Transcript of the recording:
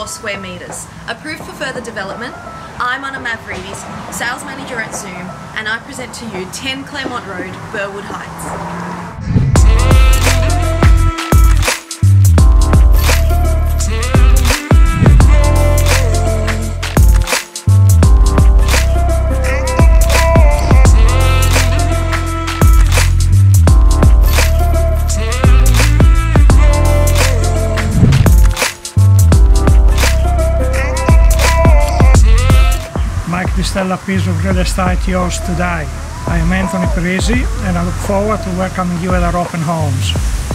more square metres. Approved for further development. I'm Anna Mavridis, Sales Manager at Zoom, and I present to you 10 Claremont Road, Burwood Heights. The stellar piece of real estate yours today. I am Anthony Parisi and I look forward to welcoming you at our open homes.